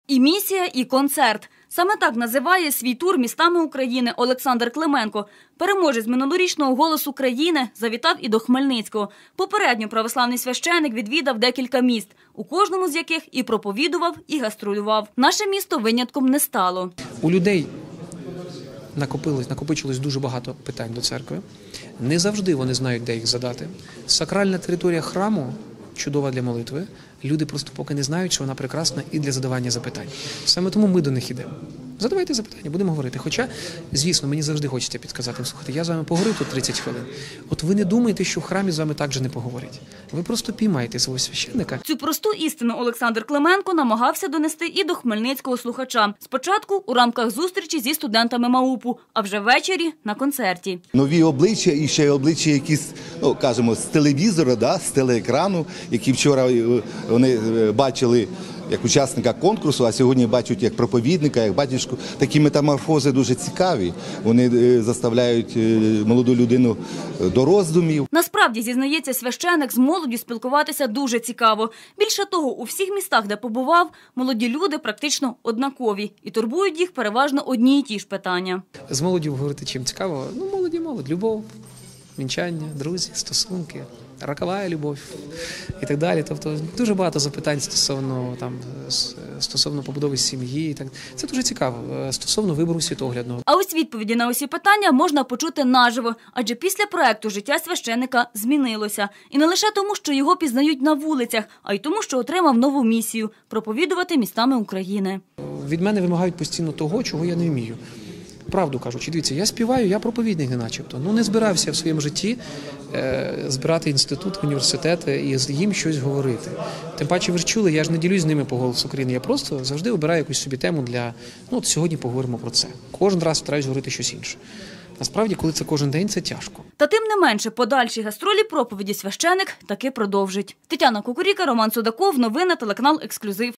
І місія, і концерт. Саме так називає свій тур містами України Олександр Клименко. Переможець минулорічного «Голосу країни» завітав і до Хмельницького. Попередньо православний священик відвідав декілька міст, у кожному з яких і проповідував, і гастролював. Наше місто винятком не стало. У людей накопичилось дуже багато питань до церкви. Не завжди вони знають, де їх задати. Сакральна територія храму чудова для молитви. Люди просто поки не знають, що вона прекрасна і для задавання запитань. Саме тому ми до них йдемо. Задавайте запитання, будемо говорити. Хоча, звісно, мені завжди хочеться підказати. Слухайте, я з вами поговорив тут 30 хвилин. От ви не думаєте, що в храмі з вами так же не поговорять. Ви просто піймаєте свого священника. Цю просту істину Олександр Клименко намагався донести і до хмельницького слухача. Спочатку у рамках зустрічі зі студентами МАУПу, а вже ввечері на концерті. Нові обличчя і ще й обличчя якісь, кажемо, з телевізора, з телеекрану, які вчора вони бачили як учасника конкурсу, а сьогодні бачать як проповідника, як батюшку. Такі метаморфози дуже цікаві. Вони заставляють молоду людину до роздумів. Насправді, зізнається священик, з молоддю спілкуватися дуже цікаво. Більше того, у всіх містах, де побував, молоді люди практично однакові. І турбують їх переважно одні й ті ж питання. З молоддю говорити чим цікаво? Молодь. Любов, вінчання, друзі, стосунки. Рокова любов і так далі. Тобто дуже багато запитань стосовно побудови сім'ї. Це дуже цікаво. Стосовно вибору світоглядного. А ось відповіді на усі питання можна почути наживо. Адже після проекту життя священика змінилося. І не лише тому, що його пізнають на вулицях, а й тому, що отримав нову місію – проповідувати містами України. Від мене вимагають постійно того, чого я не вмію. Правду кажучи, дивіться, я співаю, я проповідник не начебто. Не збирався в своєму житті збирати інститут, університет і їм щось говорити. Тим паче, ви ж чули, я ж не ділюсь з ними по «Голосу України», я просто завжди обираю якусь собі тему для, от сьогодні поговоримо про це. Кожен раз стараюсь говорити щось інше. Насправді, коли це кожен день, це тяжко. Та тим не менше, подальші гастролі проповіді священик таки продовжить. Тетяна Кукуріка, Роман Судаков, новини, телеканал «Ексклюзив».